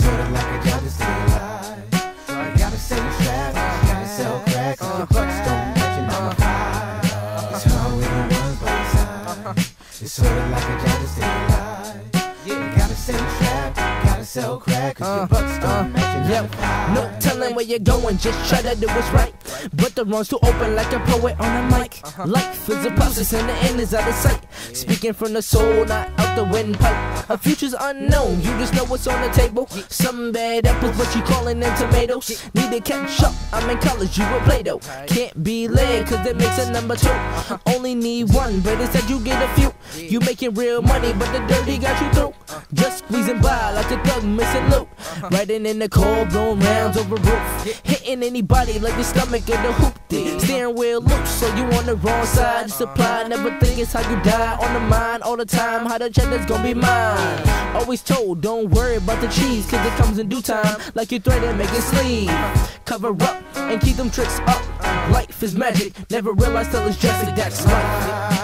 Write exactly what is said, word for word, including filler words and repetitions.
sorta like a job to stay alive. You gotta stay strapped, gotta sell crack, cause your bucks don't match your nine to five. It's hard when the one's by your side. It's sorta like a job to stay alive. You gotta stay strapped, gotta sell crack, cause your bucks don't match your nine to five. No telling where you're going, just try to do what's right. But the road's too open like a poet on a mic. Life is a process and the end is out of sight. Speaking from the soul, not out the windpipe. A future's unknown, you just know what's on the table. Some bad apples, but you calling them tomatoes. Need to catch up, I'm in college, you with Play-Doh. Can't be led, cause it makes a number two. Only need one, but instead you get a few. You making real money, but the dirty got you through. Just squeezing by like a thug missing loot. Riding in the cold, blowing rounds over roof. Hitting anybody like the stomach of the hoopty. Steering wheel loose, so you on the wrong side. You supply, never think it's how you die. On the mind all the time, how the cheddar's gonna be mine. Always told, don't worry about the cheese, cause it comes in due time. Like you thread and make it sleeve. Cover up and keep them tricks up. Life is magic, never realize till it's drastic, that's life.